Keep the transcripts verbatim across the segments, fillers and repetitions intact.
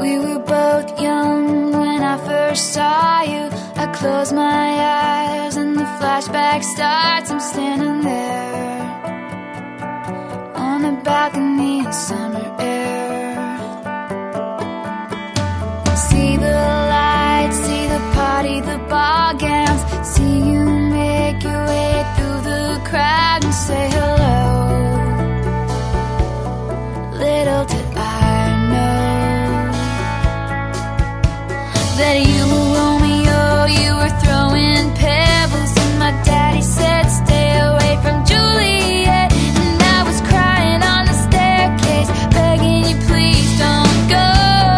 We were both young when I first saw you. I close my eyes and the flashback starts. I'm standing there on the balcony in summer air. See the lights, see the party, the ball gowns. See you make your way through the crowd and say hello. Little did I know that you were Romeo, you were throwing pebbles, and my daddy said stay away from Juliet. And I was crying on the staircase, begging you please don't go.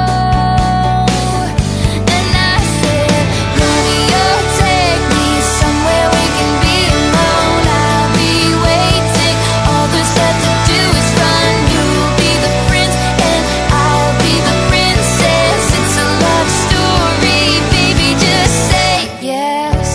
And I said, Romeo, take me somewhere we can be alone. I'll be waiting, all there's left to do is run. You'll be the prince and I'll be the princess. It's a love story, baby, just say yes.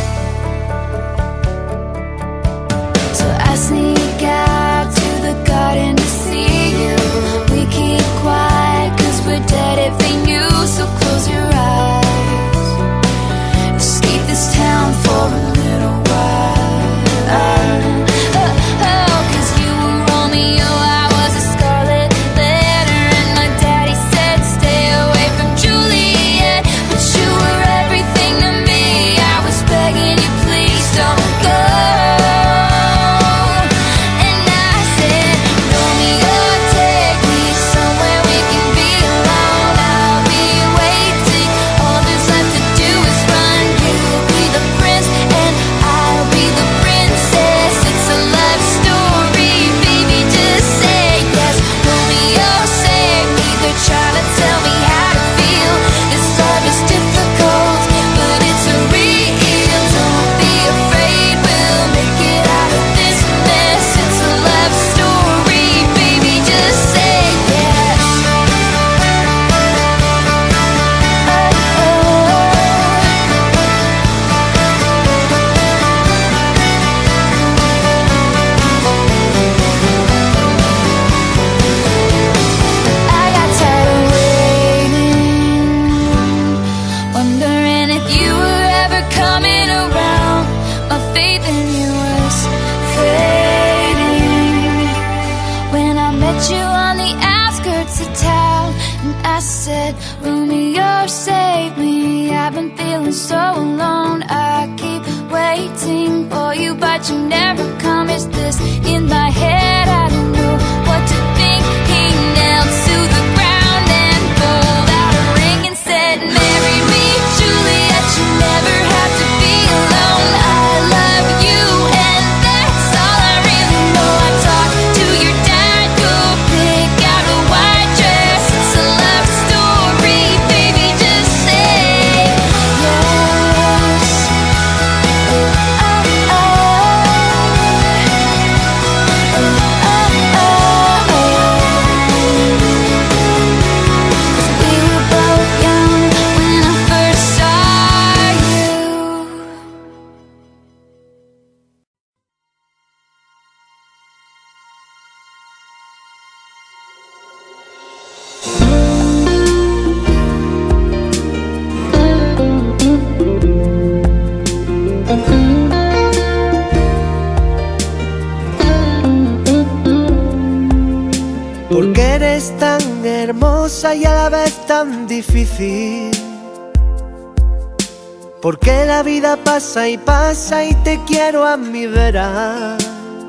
So I sneak out to the garden to see you. We keep quiet cause we're dead if they knew. So close your eyes, escape this town for a little while. Oh, oh, cause you were Romeo, I was a scarlet letter, and my daddy said stay away from Juliet. But you were everything to me, I was begging you please don't go. And I said, Romeo, take me somewhere we can be alone. I'll be waiting, all there's left to do is run. You'll be the prince and I'll be the princess. It's a love story, baby, just say yes. Romeo, save me, they're trying to tell me how to feel. This love is difficult, but it's real. Don't be afraid, we'll make it out of this mess. It's a love story, baby, just say yes. I got tired of waiting, wondering if you were ever coming around. My faith in you was fading when I met you on the outskirts of town. And I said, Romeo, save me, I've been feeling so alone. I keep waiting for you, but you never come. Is this in my head? I don't know what to think. He knelt to the ground and pulled out a ring and said, marry me, Juliet, you never have to be alone. I love you and that's all I really know. I talked to your dad, go pick out a white dress. It's a love story, baby, just say yes. Oh, oh, oh, oh, oh. We were both young when I first saw you. Porque eres tan hermosa y a la vez tan difícil. Porque la vida pasa y pasa y te quiero a mi vera.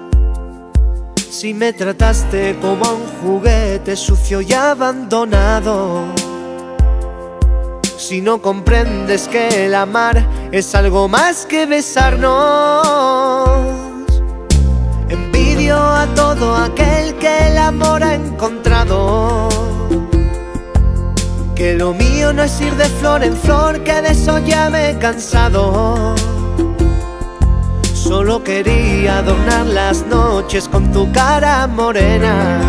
Si me trataste como a un juguete sucio y abandonado. Si no comprendes que el amar es algo más que besarnos. Envidio a todo aquel que el amor ha encontrado. Que lo mío no es ir de flor en flor, que de eso ya me he cansado. Solo quería adornar las noches con tu cara morena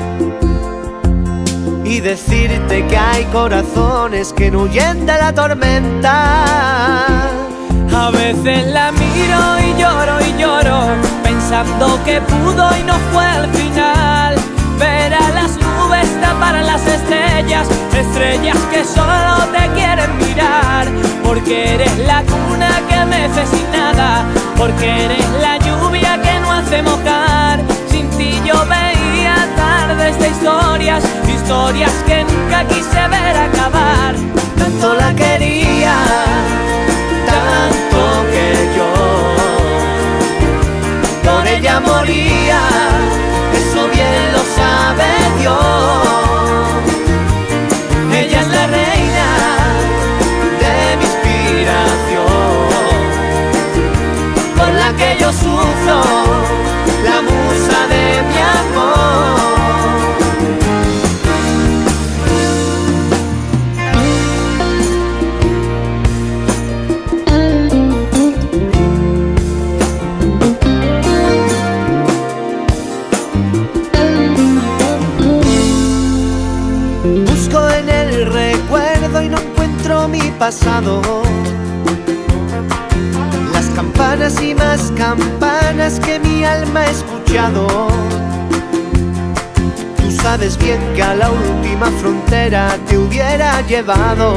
y decirte que hay corazones que no huyen de la tormenta. A veces la miro y lloro y lloro, pensando que pudo y no fue al final. Ver a las nubes tapar las estrellas estrellas, estrellas que solo te quieren mirar. Porque eres la cuna que mece sin nada, porque eres la lluvia que no hace mojar. Sin ti yo veía tardes de historias, historias que nunca quise ver acabar. Tanto la quería, tanto que yo por ella moría, eso bien lo sabe Dios. Ella es la reina de mi inspiración, por la que yo sufro, la musa de mi amor. Busco en el recuerdo y no encuentro mi pasado. Las campanas y más campanas que mi alma ha escuchado. Tú sabes bien que a la última frontera te hubiera llevado,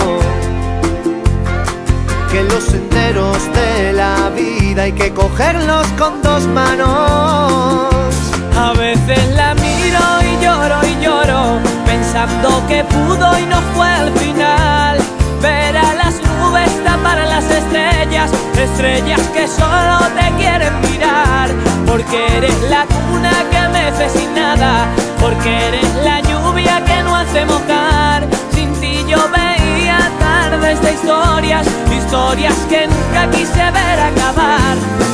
que los senderos de la vida hay que cogerlos con dos manos. A veces la miro y lloro y lloro, pensando que pudo y no fue al final. Ver a las nubes tapar a las estrellas, estrellas que solo te quieren mirar. Porque eres la cuna que mece sin nada, porque eres la lluvia que no hace mojar. Sin ti yo veía tardes de historias, historias que nunca quise ver acabar.